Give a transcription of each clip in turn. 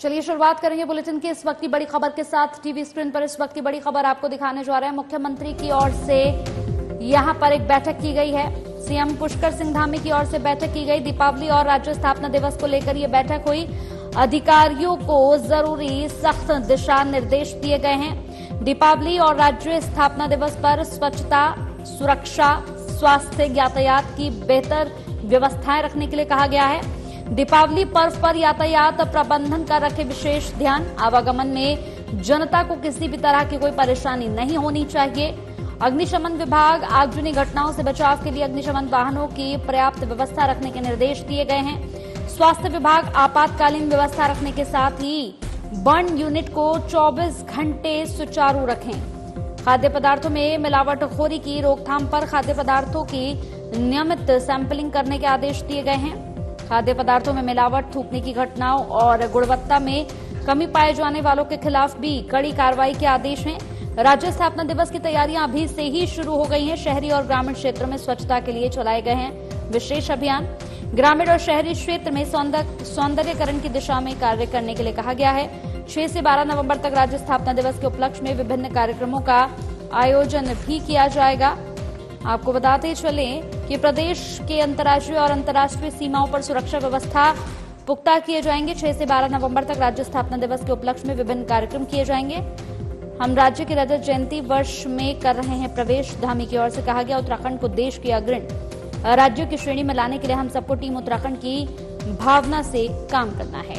चलिए शुरुआत करेंगे बुलेटिन की इस वक्त की बड़ी खबर के साथ। टीवी स्क्रीन पर इस वक्त की बड़ी खबर आपको दिखाने जा रहे हैं। मुख्यमंत्री की ओर से यहां पर एक बैठक की गई है। सीएम पुष्कर सिंह धामी की ओर से बैठक की गई। दीपावली और राज्य स्थापना दिवस को लेकर यह बैठक हुई। अधिकारियों को जरूरी सख्त दिशा निर्देश दिए गए हैं। दीपावली और राज्य स्थापना दिवस पर स्वच्छता, सुरक्षा, स्वास्थ्य, यातायात की बेहतर व्यवस्थाएं रखने के लिए कहा गया है। दीपावली पर्व पर यातायात प्रबंधन का रखे विशेष ध्यान। आवागमन में जनता को किसी भी तरह की कोई परेशानी नहीं होनी चाहिए। अग्निशमन विभाग आगजनी घटनाओं से बचाव के लिए अग्निशमन वाहनों की पर्याप्त व्यवस्था रखने के निर्देश दिए गए हैं। स्वास्थ्य विभाग आपातकालीन व्यवस्था रखने के साथ ही बर्न यूनिट को 24 घंटे सुचारू रखें। खाद्य पदार्थों में मिलावटखोरी की रोकथाम पर खाद्य पदार्थों की नियमित सैंपलिंग करने के आदेश दिए गए हैं। खाद्य पदार्थों में मिलावट, थूकने की घटनाओं और गुणवत्ता में कमी पाए जाने वालों के खिलाफ भी कड़ी कार्रवाई के आदेश हैं। राज्य स्थापना दिवस की तैयारियां अभी से ही शुरू हो गई हैं। शहरी और ग्रामीण क्षेत्रों में स्वच्छता के लिए चलाए गए हैं विशेष अभियान। ग्रामीण और शहरी क्षेत्र में सौंदर्यकरण की दिशा में कार्य करने के लिए कहा गया है। 6 से 12 नवंबर तक राज्य स्थापना दिवस के उपलक्ष्य में विभिन्न कार्यक्रमों का आयोजन भी किया जाएगा। आपको बताते चलें कि प्रदेश के अंतर्राज्यीय और अंतर्राष्ट्रीय सीमाओं पर सुरक्षा व्यवस्था पुख्ता किए जाएंगे। 6 से 12 नवंबर तक राज्य स्थापना दिवस के उपलक्ष्य में विभिन्न कार्यक्रम किए जाएंगे। हम राज्य की रजत जयंती वर्ष में कर रहे हैं प्रवेश, धामी की ओर से कहा गया। उत्तराखंड को देश के अग्रणी राज्यों की श्रेणी में लाने के लिए हम सबको टीम उत्तराखंड की भावना से काम करना है।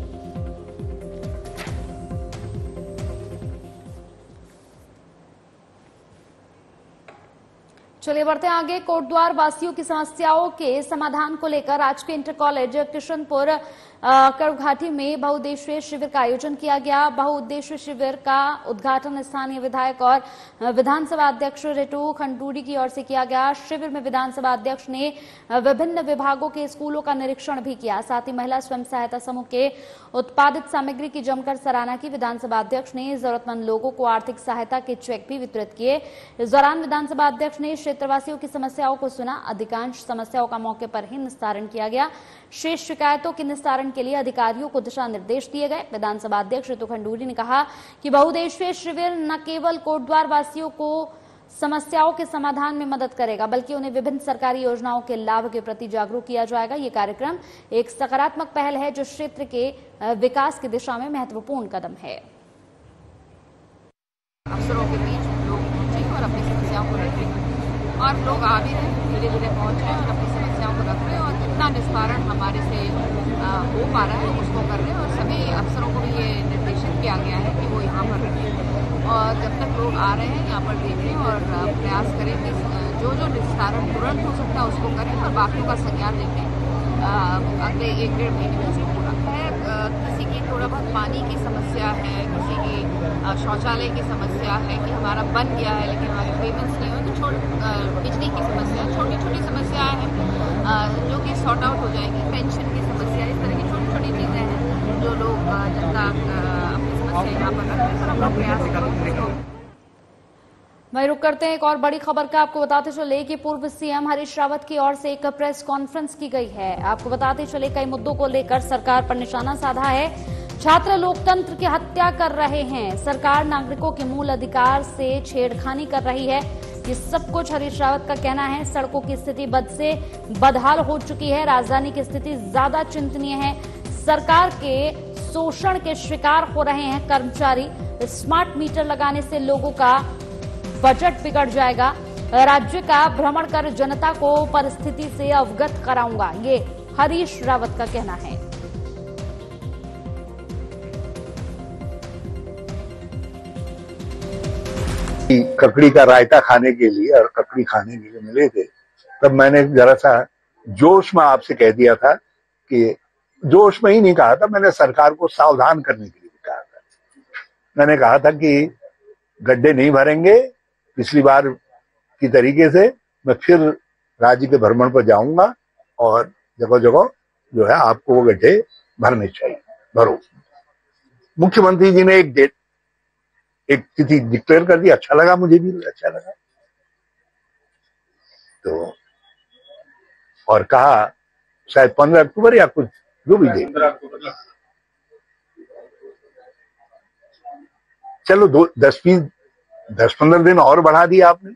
चलिए बढ़ते हैं आगे। कोटद्वार वासियों की समस्याओं के समाधान को लेकर आज के इंटर कॉलेज किशनपुर करघाटी में बहुउद्देशीय शिविर का आयोजन किया गया। बहुउद्देशीय शिविर का उद्घाटन स्थानीय विधायक और विधानसभा अध्यक्ष रितु खंडूरी की ओर से किया गया। शिविर में विधानसभा अध्यक्ष ने विभिन्न विभागों के स्कूलों का निरीक्षण भी किया। साथ ही महिला स्वयं सहायता समूह के उत्पादित सामग्री की जमकर सराहना की। विधानसभा अध्यक्ष ने जरूरतमंद लोगों को आर्थिक सहायता के चेक भी वितरित किए। इस दौरान विधानसभा अध्यक्ष ने क्षेत्रवासियों की समस्याओं को सुना। अधिकांश समस्याओं का मौके पर ही निस्तारण किया गया। शेष शिकायतों के निस्तारण के लिए अधिकारियों को दिशा निर्देश दिए गए। विधानसभा अध्यक्ष रितु खंडूरी ने कहा कि बहुउद्देशीय शिविर न केवल कोटद्वार वासियों को समस्याओं के समाधान में मदद करेगा, बल्कि उन्हें विभिन्न सरकारी योजनाओं के लाभ के प्रति जागरूक किया जाएगा। ये कार्यक्रम एक सकारात्मक पहल है जो क्षेत्र के विकास की दिशा में महत्वपूर्ण कदम है। अफसरों के बीच लोग पहुंचे और अपनी समस्याओं को रख रहे हैं और लोग आ भी रहे हैं, धीरे धीरे पहुंच रहे हैं और अपनी समस्याओं को रख रहे हैं और जितना निस्तारण हमारे से हो पा रहा है उसको कर रहे हैं। और सभी अफसरों को भी ये निर्देशित किया गया है कि वो यहाँ पर रखें और जब तक लोग आ रहे हैं यहाँ पर देखें और प्रयास करें कि जो निस्तारण तुरंत हो सकता है उसको करें और बाकियों का संज्ञान लेके अगले 1-1.5 महीने में उसको पूरा है। किसी की थोड़ा बहुत पानी की समस्या है, किसी की शौचालय की समस्या है कि हमारा बन गया है लेकिन हमारे पेमेंट्स नहीं हुए, तो बिजली की समस्या, छोटी छोटी समस्याएं हैं जो कि सॉर्ट आउट हो जाएगी। पेंशन की समस्या, इस तरह की छोटी छोटी चीज़ें हैं जो लोग जनता अपनी समस्या यहाँ पर रखते हैं और हम लोग प्रयास करेंगे। वहीं रुक करते हैं एक और बड़ी खबर का। आपको बताते चले कि पूर्व सीएम हरीश रावत की ओर से एक प्रेस कॉन्फ्रेंस की गई है। आपको बताते चले कई मुद्दों को लेकर सरकार पर निशाना साधा है। छात्र लोकतंत्र की हत्या कर रहे हैं, सरकार नागरिकों के मूल अधिकार से छेड़खानी कर रही है, ये सब कुछ हरीश रावत का कहना है। सड़कों की स्थिति बद से बदहाल हो चुकी है, राजधानी की स्थिति ज्यादा चिंतनीय है, सरकार के शोषण के शिकार हो रहे हैं कर्मचारी, स्मार्ट मीटर लगाने से लोगों का बजट बिगड़ जाएगा, राज्य का भ्रमण कर जनता को परिस्थिति से अवगत कराऊंगा, ये हरीश रावत का कहना है। ककड़ी का रायता खाने के लिए और ककड़ी खाने के लिए मिले थे, तब मैंने जरा सा जोश में आपसे कह दिया था कि जोश में ही नहीं कहा था, मैंने सरकार को सावधान करने के लिए कहा था। मैंने कहा था कि गड्ढे नहीं भरेंगे, पिछली बार की तरीके से मैं फिर राज्य के भ्रमण पर जाऊंगा और जगह जगह जो है आपको वो गड्ढे भरने चाहिए, भरो। मुख्यमंत्री जी ने एक तिथि डिक्लेयर कर दी, अच्छा लगा, मुझे भी अच्छा लगा। तो और कहा शायद 15 अक्टूबर या कुछ जो भी दे, चलो 10-15 दिन और बढ़ा दिया आपने।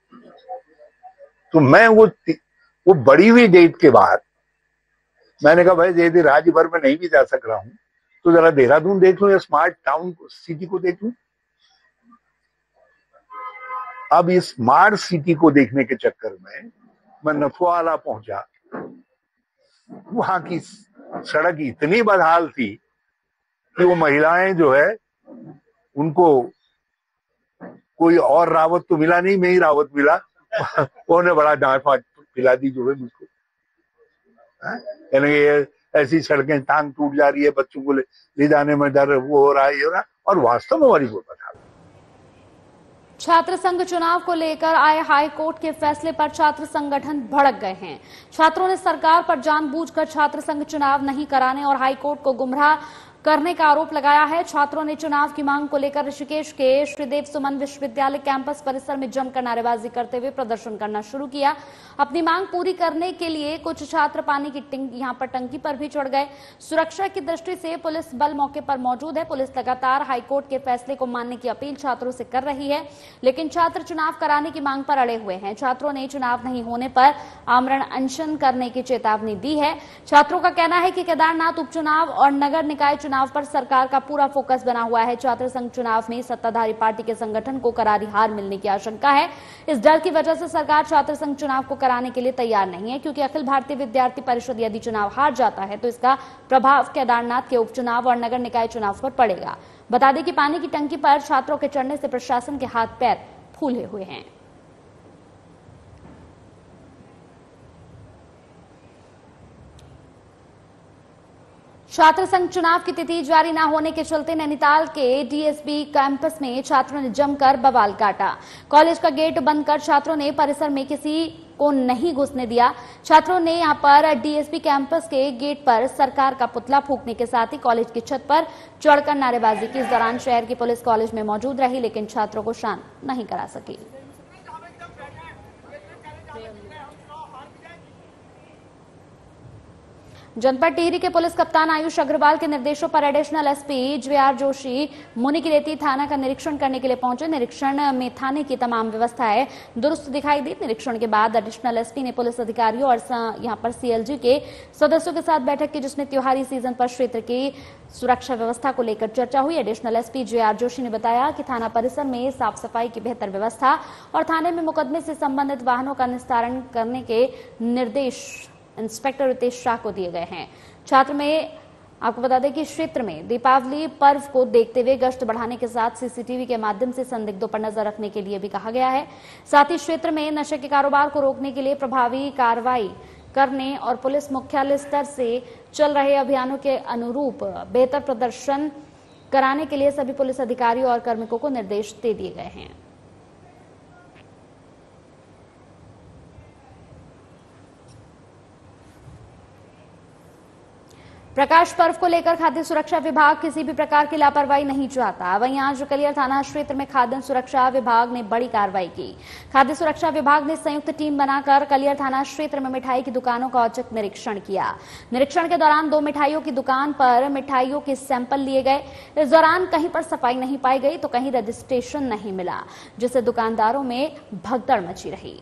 तो मैं वो बढ़ी हुई डेट के बाद मैंने कहा भाई यदि राज्य भर में नहीं भी जा सक रहा हूं तो जरा देहरादून देख लूं या स्मार्ट टाउन सिटी को देख लूं। अब इस स्मार्ट सिटी को देखने के चक्कर में मैं नथुआला पहुंचा। वहां की सड़क इतनी बदहाल थी कि वो महिलाएं जो है उनको कोई और रावत तो मिला नहीं, मैं ही रावत मिला। उन्होंने बड़ा डांट फाट पिला दी जो है मुझको। यानी ये ऐसी सड़कें टांग टूट जा रही है, बच्चों को ले जाने में डर, वो हो रहा है, ये हो रहा है, और वास्तव में हमारी कोई बता। छात्र संघ चुनाव को लेकर आए हाई कोर्ट के फैसले पर छात्र संगठन भड़क गए हैं। छात्रों ने सरकार पर जानबूझकर छात्र संघ चुनाव नहीं कराने और हाई कोर्ट को गुमराह करने का आरोप लगाया है। छात्रों ने चुनाव की मांग को लेकर ऋषिकेश के श्रीदेव सुमन विश्वविद्यालय कैंपस परिसर में जमकर नारेबाजी करते हुए प्रदर्शन करना शुरू किया। अपनी मांग पूरी करने के लिए कुछ छात्र पानी की यहां पर टंकी पर भी चढ़ गए। सुरक्षा की दृष्टि से पुलिस बल मौके पर मौजूद है। पुलिस लगातार हाईकोर्ट के फैसले को मानने की अपील छात्रों से कर रही है, लेकिन छात्र चुनाव कराने की मांग पर अड़े हुए हैं। छात्रों ने चुनाव नहीं होने पर आमरण अनशन करने की चेतावनी दी है। छात्रों का कहना है कि केदारनाथ उपचुनाव और नगर निकाय चुनाव पर सरकार का पूरा फोकस बना हुआ है। छात्र संघ चुनाव में सत्ताधारी पार्टी के संगठन को करारी हार मिलने की आशंका है। इस डर की वजह से सरकार छात्र संघ चुनाव को कराने के लिए तैयार नहीं है, क्योंकि अखिल भारतीय विद्यार्थी परिषद यदि चुनाव हार जाता है तो इसका प्रभाव केदारनाथ के उपचुनाव और नगर निकाय चुनाव पर पड़ेगा। बता दें कि पानी की टंकी पर छात्रों के चढ़ने से प्रशासन के हाथ पैर फूले हुए हैं। छात्र संघ चुनाव की तिथि जारी न होने के चलते नैनीताल के डीएसबी कैंपस में छात्रों ने जमकर बवाल काटा। कॉलेज का गेट बंद कर छात्रों ने परिसर में किसी को नहीं घुसने दिया। छात्रों ने यहां पर डीएसबी कैंपस के गेट पर सरकार का पुतला फूंकने के साथ ही कॉलेज की छत पर चढ़कर नारेबाजी की। इस दौरान शहर की पुलिस कॉलेज में मौजूद रही, लेकिन छात्रों को शांत नहीं करा सकी। जनपद टिहरी के पुलिस कप्तान आयुष अग्रवाल के निर्देशों पर additional SP JR Joshi Munikireti थाना का निरीक्षण करने के लिए पहुंचे। निरीक्षण में थाने की तमाम व्यवस्थाएं दुरुस्त दिखाई दी। निरीक्षण के बाद एडिशनल एसपी ने पुलिस अधिकारियों और यहां पर सीएलजी के सदस्यों के साथ बैठक की, जिसमें त्योहारी सीजन पर क्षेत्र की सुरक्षा व्यवस्था को लेकर चर्चा हुई। एडिशनल एसपी जेआर जोशी ने बताया कि थाना परिसर में साफ सफाई की बेहतर व्यवस्था और थाने में मुकदमे से संबंधित वाहनों का निस्तारण करने के निर्देश इंस्पेक्टर रितेश शाह को दिए गए हैं। छात्र में आपको बता दें कि क्षेत्र में दीपावली पर्व को देखते हुए गश्त बढ़ाने के साथ सीसीटीवी के माध्यम से संदिग्धों पर नजर रखने के लिए भी कहा गया है। साथ ही क्षेत्र में नशे के कारोबार को रोकने के लिए प्रभावी कार्रवाई करने और पुलिस मुख्यालय स्तर से चल रहे अभियानों के अनुरूप बेहतर प्रदर्शन कराने के लिए सभी पुलिस अधिकारियों और कार्मिकों को निर्देश दे दिए गए हैं। प्रकाश पर्व को लेकर खाद्य सुरक्षा विभाग किसी भी प्रकार की लापरवाही नहीं चाहता। वहीं आज कलियर थाना क्षेत्र में खाद्य सुरक्षा विभाग ने बड़ी कार्रवाई की। खाद्य सुरक्षा विभाग ने संयुक्त टीम बनाकर कलियर थाना क्षेत्र में मिठाई की दुकानों का औचक निरीक्षण किया। निरीक्षण के दौरान 2 मिठाइयों की दुकान पर मिठाइयों के सैंपल लिए गए। इस दौरान कहीं पर सफाई नहीं पाई गई तो कहीं रजिस्ट्रेशन नहीं मिला, जिससे दुकानदारों में भगदड़ मची रही।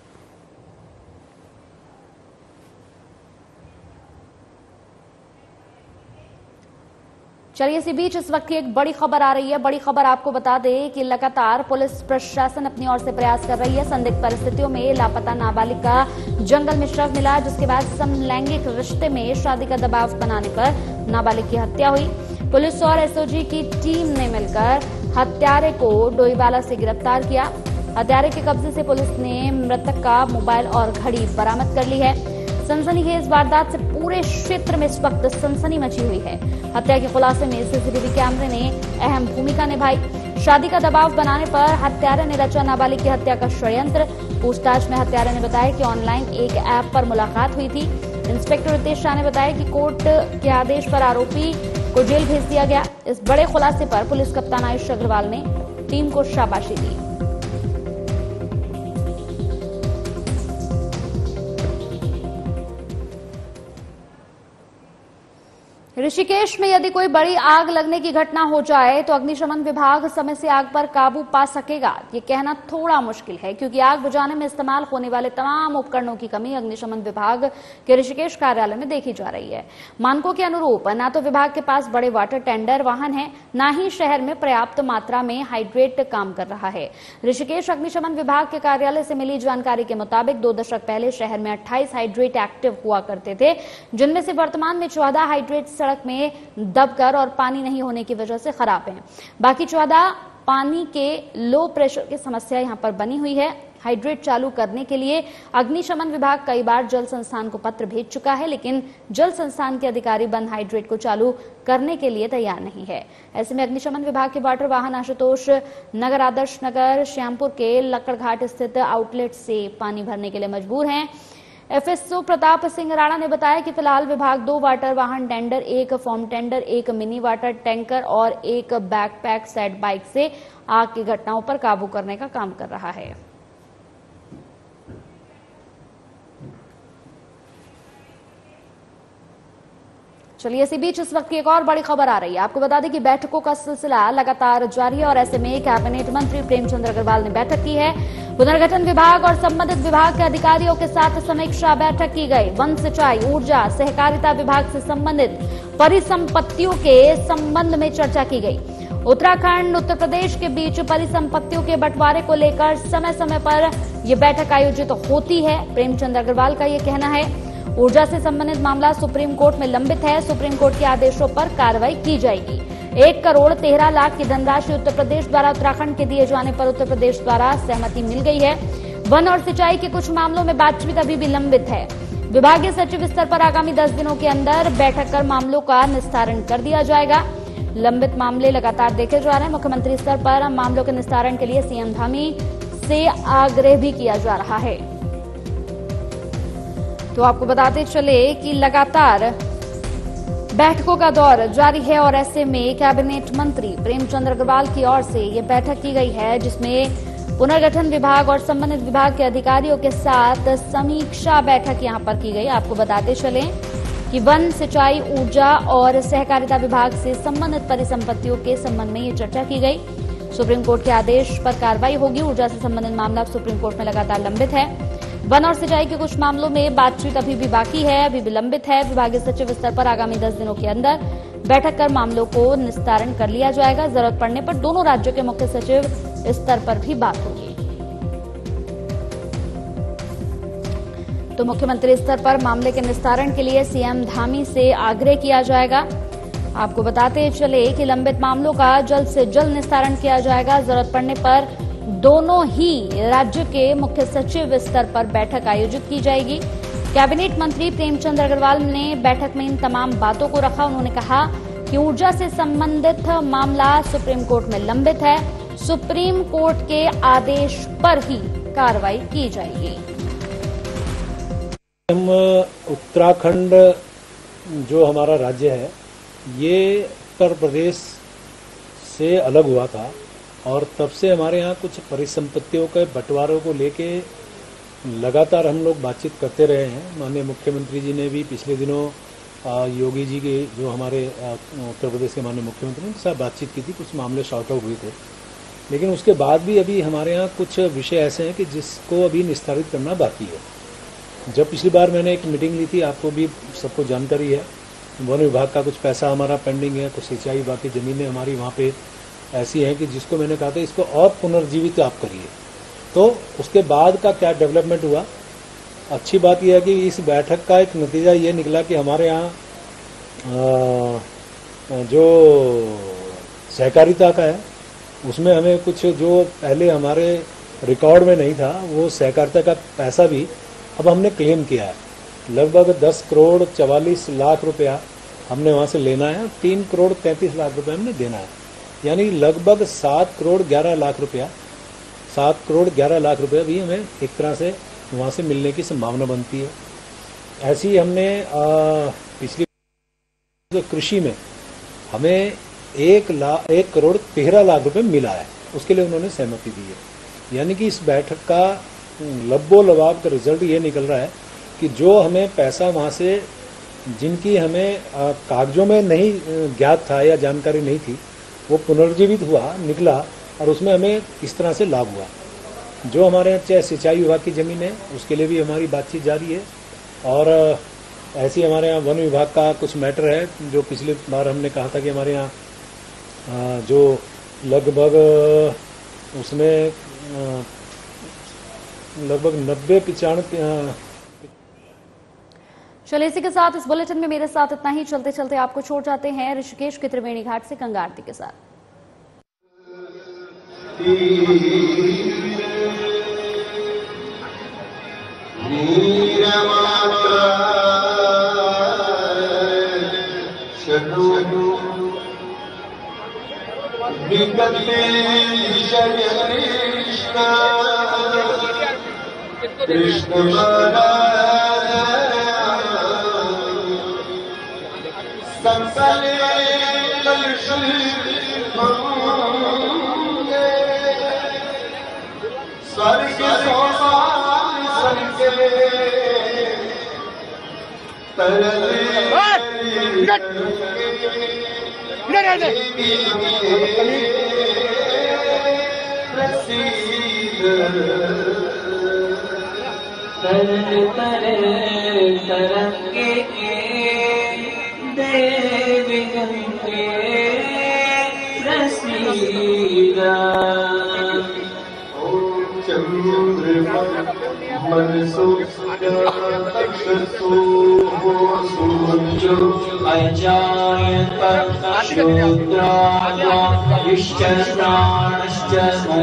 चलिए इसी बीच इस वक्त की एक बड़ी खबर आ रही है। बड़ी खबर आपको बता दें कि लगातार पुलिस प्रशासन अपनी ओर से प्रयास कर रही है। संदिग्ध परिस्थितियों में लापता नाबालिग का जंगल में शव मिला, जिसके बाद समलैंगिक रिश्ते में शादी का दबाव बनाने पर नाबालिग की हत्या हुई। पुलिस और एसओजी की टीम ने मिलकर हत्यारे को डोईवाला से गिरफ्तार किया। हत्यारे के कब्जे से पुलिस ने मृतक का मोबाइल और घड़ी बरामद कर ली है। सनसनीखेज वारदात से पूरे क्षेत्र में इस वक्त सनसनी मची हुई है। हत्या के खुलासे में सीसीटीवी कैमरे ने अहम भूमिका निभाई। शादी का दबाव बनाने पर हत्यारे ने रचा नाबालिग की हत्या का षड्यंत्र। पूछताछ में हत्यारे ने बताया कि ऑनलाइन एक ऐप पर मुलाकात हुई थी। इंस्पेक्टर रितेश शाह ने बताया कि कोर्ट के आदेश पर आरोपी को जेल भेज दिया गया। इस बड़े खुलासे पर पुलिस कप्तान आयुष अग्रवाल ने टीम को शाबाशी दी। ऋषिकेश में यदि कोई बड़ी आग लगने की घटना हो जाए तो अग्निशमन विभाग समय से आग पर काबू पा सकेगा, ये कहना थोड़ा मुश्किल है, क्योंकि आग बुझाने में इस्तेमाल होने वाले तमाम उपकरणों की कमी अग्निशमन विभाग के ऋषिकेश कार्यालय में देखी जा रही है। मानकों के अनुरूप न तो विभाग के पास बड़े वाटर टेंडर वाहन है, न ही शहर में पर्याप्त मात्रा में हाइड्रेट काम कर रहा है। ऋषिकेश अग्निशमन विभाग के कार्यालय से मिली जानकारी के मुताबिक 2 दशक पहले शहर में 28 हाइड्रेट एक्टिव हुआ करते थे, जिनमें से वर्तमान में 14 हाइड्रेट सड़क में दबकर और पानी नहीं होने की वजह से खराब हैं। बाकी 14 पानी के लो प्रेशर की समस्या यहां पर बनी हुई है। हाइड्रेट चालू करने के लिए अग्निशमन विभाग कई बार जल संस्थान को पत्र भेज चुका है, लेकिन जल संस्थान के अधिकारी बंद हाइड्रेट को चालू करने के लिए तैयार नहीं है। ऐसे में अग्निशमन विभाग के वाटर वाहन आशुतोष नगर, आदर्श नगर, श्यामपुर के लक्कड़घाट स्थित आउटलेट से पानी भरने के लिए मजबूर हैं। एफएसओ प्रताप सिंह राणा ने बताया कि फिलहाल विभाग 2 वाटर वाहन tender, 1 form tender, 1 mini water tanker और 1 बैकपैक सेट बाइक से आग की घटनाओं पर काबू करने का काम कर रहा है। चलिए, इसी बीच इस वक्त की एक और बड़ी खबर आ रही है। आपको बता दें कि बैठकों का सिलसिला लगातार जारी है और ऐसे में कैबिनेट मंत्री प्रेमचंद अग्रवाल ने बैठक की है। पुनर्गठन विभाग और संबंधित विभाग के अधिकारियों के साथ समीक्षा बैठक की गई। वन, सिंचाई, ऊर्जा, सहकारिता विभाग से संबंधित परिसंपत्तियों के संबंध में चर्चा की गई। उत्तराखंड, उत्तर प्रदेश के बीच परिसंपत्तियों के बंटवारे को लेकर समय समय पर यह बैठक आयोजित होती है। प्रेमचंद अग्रवाल का यह कहना है। ऊर्जा से संबंधित मामला सुप्रीम कोर्ट में लंबित है। सुप्रीम कोर्ट के आदेशों पर कार्रवाई की जाएगी। 1 करोड़ 13 लाख की धनराशि उत्तर प्रदेश द्वारा उत्तराखंड के दिए जाने पर उत्तर प्रदेश द्वारा सहमति मिल गई है। वन और सिंचाई के कुछ मामलों में बातचीत अभी भी लंबित है। विभागीय सचिव स्तर पर आगामी 10 दिनों के अंदर बैठक कर मामलों का निस्तारण कर दिया जाएगा। लंबित मामले लगातार देखे जा रहे हैं। मुख्यमंत्री स्तर पर मामलों के निस्तारण के लिए सीएम धामी से आग्रह भी किया जा रहा है। तो आपको बताते चले कि लगातार बैठकों का दौर जारी है और ऐसे में कैबिनेट मंत्री प्रेमचंद अग्रवाल की ओर से ये बैठक की गई है, जिसमें पुनर्गठन विभाग और संबंधित विभाग के अधिकारियों के साथ समीक्षा बैठक यहां पर की गई। आपको बताते चले कि वन, सिंचाई, ऊर्जा और सहकारिता विभाग से संबंधित परिसंपत्तियों के संबंध में ये चर्चा की गई। सुप्रीम कोर्ट के आदेश पर कार्रवाई होगी। ऊर्जा से संबंधित मामला सुप्रीम कोर्ट में लगातार लंबित है। वन और सिंचाई के कुछ मामलों में बातचीत अभी भी बाकी है, अभी विलंबित है। विभागीय सचिव स्तर पर आगामी 10 दिनों के अंदर बैठक कर मामलों को निस्तारण कर लिया जाएगा। जरूरत पड़ने पर दोनों राज्यों के मुख्य सचिव स्तर पर भी बात होगी। तो मुख्यमंत्री स्तर पर मामले के निस्तारण के लिए सीएम धामी से आग्रह किया जाएगा। आपको बताते चले कि लंबित मामलों का जल्द से जल्द निस्तारण किया जाएगा। जरूरत पड़ने पर दोनों ही राज्य के मुख्य सचिव स्तर पर बैठक आयोजित की जाएगी। कैबिनेट मंत्री प्रेमचंद अग्रवाल ने बैठक में इन तमाम बातों को रखा। उन्होंने कहा कि ऊर्जा से संबंधित मामला सुप्रीम कोर्ट में लंबित है। सुप्रीम कोर्ट के आदेश पर ही कार्रवाई की जाएगी। हम उत्तराखंड जो हमारा राज्य है, ये उत्तर प्रदेश से अलग हुआ था और तब से हमारे यहाँ कुछ परिसंपत्तियों के बंटवारों को लेके लगातार हम लोग बातचीत करते रहे हैं। माननीय मुख्यमंत्री जी ने भी पिछले दिनों योगी जी के, जो हमारे उत्तर प्रदेश के माननीय मुख्यमंत्री, उनके साथ बातचीत की थी। कुछ मामले शॉर्ट आउट हुए थे, लेकिन उसके बाद भी अभी हमारे यहाँ कुछ विषय ऐसे हैं कि जिसको अभी निस्तारित करना बाकी है। जब पिछली बार मैंने एक मीटिंग ली थी, आपको भी सबको जानकारी है, वन विभाग का कुछ पैसा हमारा पेंडिंग है, कुछ सिंचाई, बाकी ज़मीनें हमारी वहाँ पे ऐसी हैं कि जिसको मैंने कहा था इसको और पुनर्जीवित आप करिए। तो उसके बाद का क्या डेवलपमेंट हुआ, अच्छी बात यह है कि इस बैठक का एक नतीजा ये निकला कि हमारे यहाँ जो सहकारिता का है उसमें हमें कुछ जो पहले हमारे रिकॉर्ड में नहीं था, वो सहकारिता का पैसा भी अब हमने क्लेम किया है। लगभग 10 करोड़ 44 लाख रुपया हमने वहाँ से लेना है, 3 करोड़ 33 लाख रुपया हमने देना है, यानी लगभग 7 करोड़ 11 लाख रुपया, 7 करोड़ 11 लाख रुपया भी हमें एक तरह से वहाँ से मिलने की संभावना बनती है। ऐसी हमने पिछली कृषि में हमें 1 करोड़ 13 लाख रुपए मिला है, उसके लिए उन्होंने सहमति दी है। यानी कि इस बैठक का लब्बो लबाब का रिजल्ट ये निकल रहा है कि जो हमें पैसा वहाँ से जिनकी हमें कागजों में नहीं ज्ञात था या जानकारी नहीं थी, वो पुनर्जीवित हुआ, निकला और उसमें हमें इस तरह से लाभ हुआ। जो हमारे यहाँ चाहे सिंचाई विभाग की ज़मीन है उसके लिए भी हमारी बातचीत जारी है, और ऐसे ही हमारे यहाँ वन विभाग का कुछ मैटर है जो पिछली बार हमने कहा था कि हमारे यहाँ जो लगभग उसमें लगभग 90-95। चलिए इसी के साथ इस बुलेटिन में मेरे साथ इतना ही। चलते चलते आपको छोड़ जाते हैं ऋषिकेश के त्रिवेणी घाट से गंगा आरती के साथ। तरंगे देवी गंगे रसीदा चंद्रमा मनसो सूर्यो अजायत शूद्राद्वा विश्चराणश्च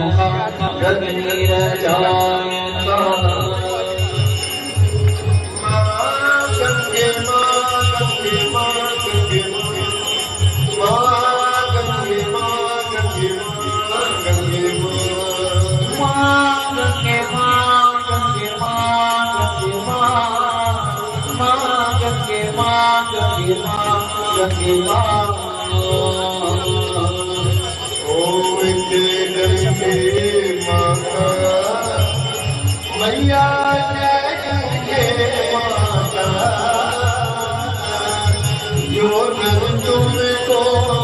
मैया जो तुमको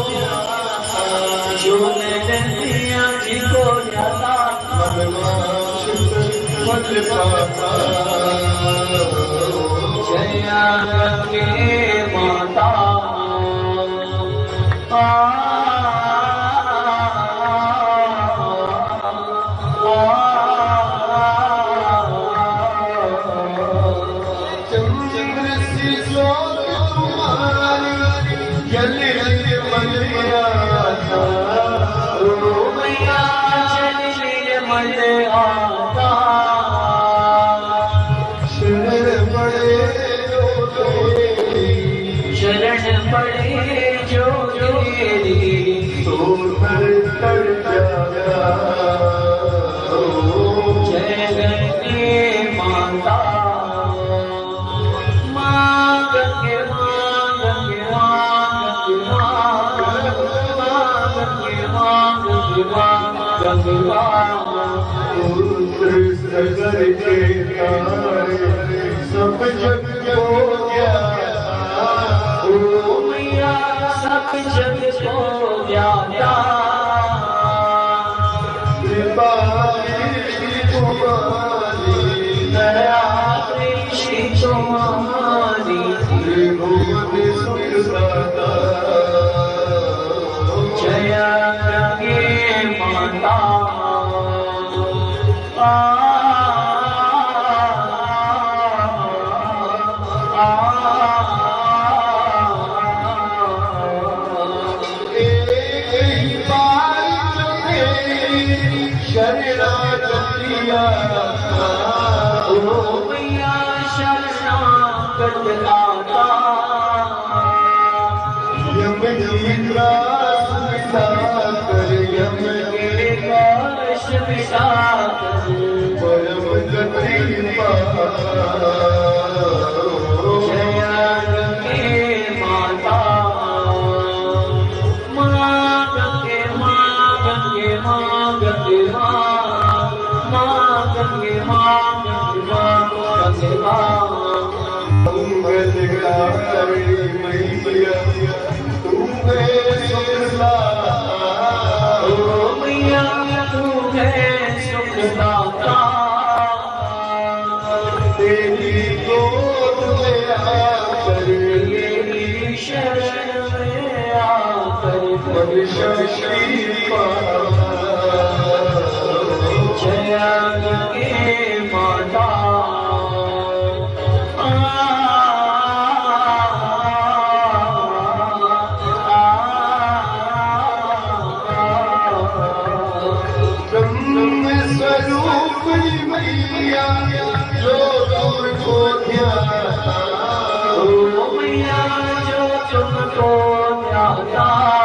जो नैया जी को जाता जया के माता सब जग को सब जग को ज्ञाता दया कृष्ण तुम्हारी जया गंगे माता मंगल जया गंगे माता ब्रह्म स्वरूप मैया जो तुमको ध्याता ओ मैया जो तुमको ध्याता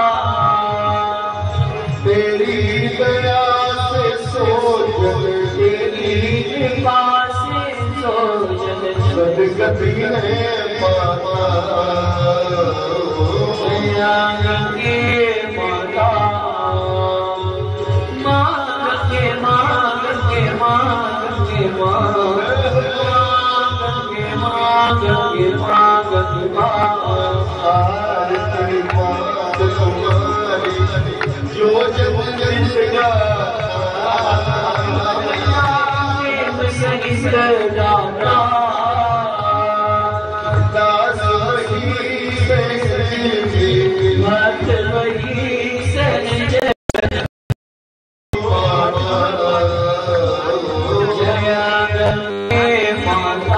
तेरी दया से सो जग तेरी कृपा से सो जग सदगति है माता मैया गंगे माता जो जब जिंदगा सही सदाता दास वही सही मत वही सही जया गंगे माता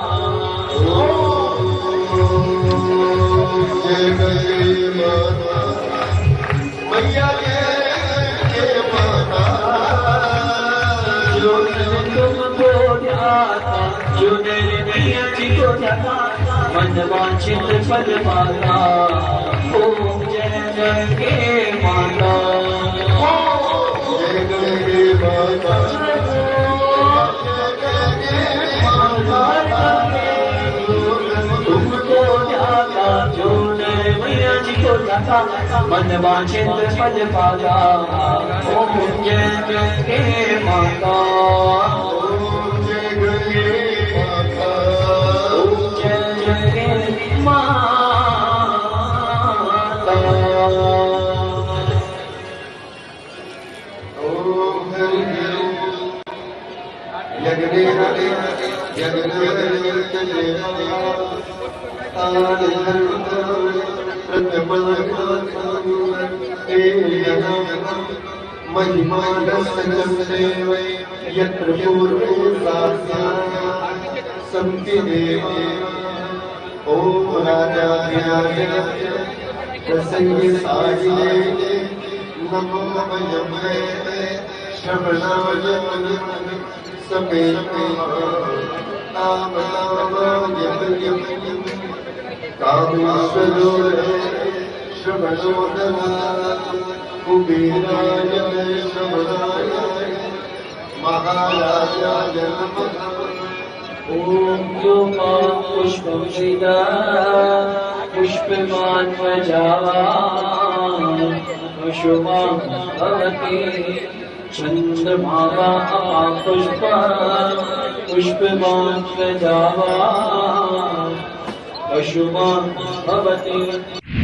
जय गंगे माता मैया के माता जो तुमको ध्याता जो मेरे मैया जी को ध्याता मन वांछित फल पाता ओम जय गंगे माता जय गंगे माता तुमको ध्याता जो मेरे मैया जी को ध्याता मन वांछित फल पाता ओम जय गंगे माता ओम जय गंगे माता ओम जय गंगे माता ओम यज्ञ हरे महिमा यत्र संति देवी ओम राजाय प्रसंग साजिने नमो वयमे श्रवणाय समेते कामेश्वरो श्रवणोदना कुबेराय श्रवणाय महाराजाय नमः ओम योमा पुष्पं श्रीदा पुष्पमान् वजावा शुभा भवति चंद्रभागा पुष्प पुष्पवान् प्रजावा अशुभं भवति।